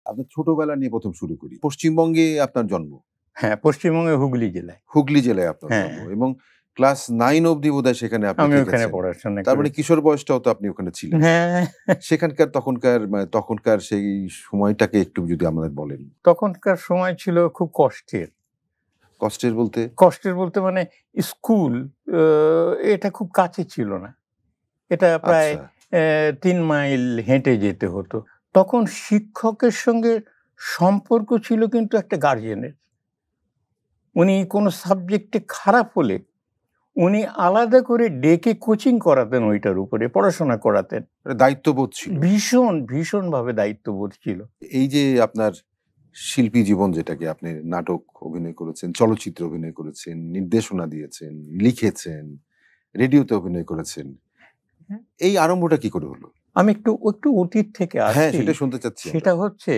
আপনার ছোটবেলা নিয়ে প্রথম শুরু করি। পশ্চিমবঙ্গে আপনার জন্ম? হ্যাঁ, পশ্চিমবঙ্গের হুগলি জেলায়। হুগলি জেলায় আপনার জন্ম এবং ক্লাস 9 অবধি বোধহয় সেখানে আপনি আমি ওখানে থেকেছেন। পড়াশোনা তার মানে করেছি। কিশোর বয়সটাও তো আপনি ওখানে ছিলেন। হ্যাঁ, সেখানকার তখনকার সেই সময়টাকে একটু যদি আমাদের বলেন। তখনকার সময় ছিল খুব কষ্টের। কষ্টের বলতে? কষ্টের বলতে মানে স্কুল এটা খুব কাছে ছিল না। এটা প্রায় আচ্ছা। ৩ মাইল হেঁটে যেতে হতো। তখন শিক্ষকের সঙ্গে সম্পর্ক ছিল কিন্তু একটা গার্ডিয়ানের। উনি কোনো সাবজেক্টে খারাপ হলে উনি আলাদা করে ডেকে কোচিং করাতেন, ওইটার উপরে পড়াশোনা করাতেন। দায়িত্ববোধ ছিল। ভীষণভাবে দায়িত্ববোধ ছিল। এই যে আপনার শিল্পী জীবন, যেটাকে আপনি নাটক অভিনয় করেছেন, চলচ্চিত্রে অভিনয় করেছেন, নির্দেশনা দিয়েছেন, লিখেছেন, রেডিওতে অভিনয় করেছেন, এই আরম্ভটা কি করে হলো? আমি একটু অতীত থেকে আসছি। হ্যাঁ, সেটা শুনতে চাচ্ছি। সেটা হচ্ছে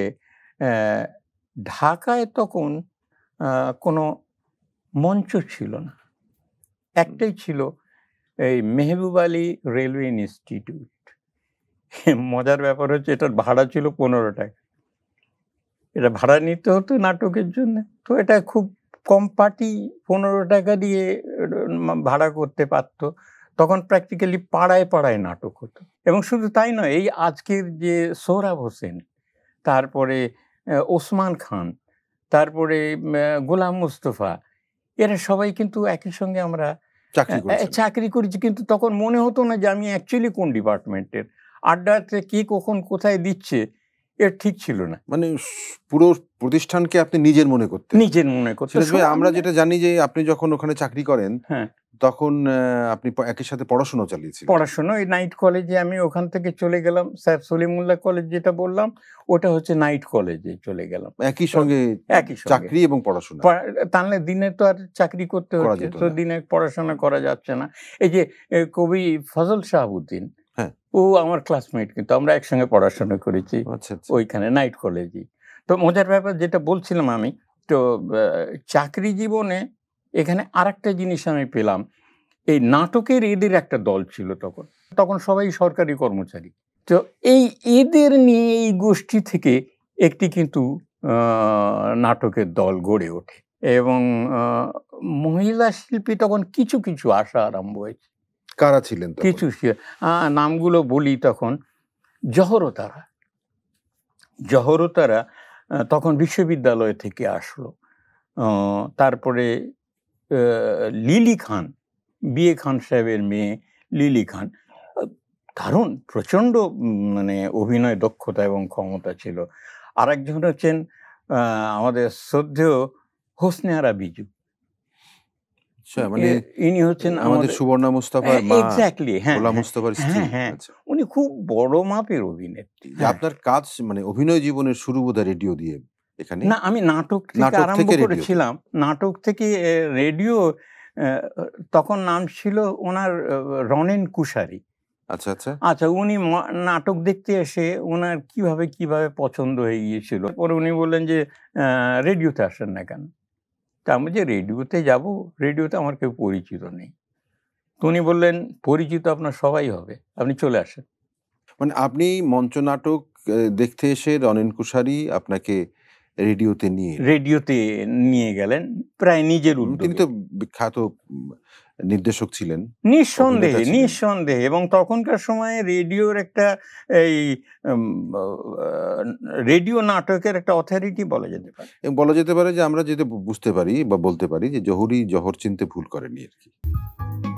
ঢাকায় তখন কোনো মঞ্চ ছিল না। একটাই ছিল, এই মেহবুব আলী রেলওয়ে ইনস্টিটিউট। মজার ব্যাপার হচ্ছে এটার ভাড়া ছিল 15 টাকা। এটা ভাড়া নিতে হতো নাটকের জন্য। তো এটা খুব কম পার্টি 15 টাকা দিয়ে ভাড়া করতে পারত। তখন প্র্যাকটিক্যালি পাড়ায় পাড়ায় নাটক হতো। এবং শুধু তাই নয়, এই আজকের যে সোহরাব হোসেন, তারপরে ওসমান খান, তারপরে গোলাম মুস্তফা, এরা সবাই কিন্তু একই সঙ্গে আমরা চাকরি করেছি। কিন্তু তখন মনে হতো না যে আমি অ্যাকচুয়ালি কোন ডিপার্টমেন্টের। আড্ডাতে কে কখন কোথায় দিচ্ছে এর ঠিক ছিল না। মানে পুরো প্রতিষ্ঠানকে আপনি নিজের মনে করতেন। আমরা যেটা জানি যে আপনি যখন ওখানে চাকরি করেন, হ্যাঁ, তখন আপনি একই সাথে পড়াশোনা চালিয়েছিলেন। পড়াশোনা ওই নাইট কলেজে, আমি ওখান থেকে চলে গেলাম স্যার সলিমুল্লাহ কলেজ, যেটা বললাম ওটা হচ্ছে নাইট কলেজে চলে গেলাম। একই সঙ্গে চাকরি এবং পড়াশোনা। তাহলে দিনে তো আর চাকরি করতে হচ্ছে, তো দিনে পড়াশোনা করা যাচ্ছে না। এই যে কবি ফজল শাহাবুদ্দিন, ও আমার ক্লাসমেট, কিন্তু আমরা একসঙ্গে পড়াশোনা করেছি ওইখানে নাইট কলেজে। তো মজার ব্যাপার যেটা বলছিলাম আমি, তো চাকরি জীবনে এখানে আরেকটা জিনিস আমি পেলাম। এই নাটকের এদের একটা দল ছিল তখন সবাই সরকারি কর্মচারী। তো এই এদের নিয়ে এই গোষ্ঠী থেকে একটি কিন্তু নাটকের দল গড়ে ওঠে এবং মহিলা শিল্পী তখন কিছু কিছু আসা আরম্ভ হয়েছে। কারা ছিলেন? কিছু নামগুলো বলি। তখন জহরতারা তখন বিশ্ববিদ্যালয় থেকে আসলো। তারপরে লিলি খান, বিয়ে খান সাহেবের মেয়ে লিলি খান, দারুণ প্রচণ্ড মানে অভিনয় দক্ষতা এবং ক্ষমতা ছিল। আর একজন হচ্ছেন আমাদের শ্রদ্ধেয় হোসনে আরা বিজু। মানে ইনি হচ্ছেন আমাদের সুবর্ণা মুস্তাফার মা। এক্স্যাক্টলি, হ্যাঁ, মুস্তাফার স্ত্রী। উনি খুব বড় মাপের অভিনেত্রী। আপনার কাজ মানে অভিনয় জীবনের শুরু বোধহয় রেডিও দিয়ে এখানে? না, আমি নাটক থেকে আরম্ভ করেছিলাম। নাটক থেকে রেডিও, তখন নাম ছিল ওনার রনেন কুশারি। আচ্ছা, উনি নাটক দেখতে এসে ওনার কিভাবে পছন্দ হয়ে গিয়েছিল। পরে উনি বললেন যে রেডিওতে আসেন না কেন? তা আমি যে রেডিওতে যাব, রেডিওতে আমার কেউ পরিচিত নেই। তো উনি বললেন, পরিচিত আপনার সবাই হবে, আপনি চলে আসেন। মানে আপনি মঞ্চ নাটক দেখতে এসে রনেন কুশারি আপনাকে রেডিওতে নিয়ে গেলেন প্রায় নিজের উদ্যোগে। তিনি তো বিখ্যাত নির্দেশক ছিলেন। নিঃসন্দেহে। এবং তখনকার সময়ে রেডিওর একটা এই রেডিও নাটকের একটা অথরিটি বলা যেতে পারে। যে আমরা যেটা বুঝতে পারি বা বলতে পারি যে জহর চিনতে ভুল করেনি আর কি।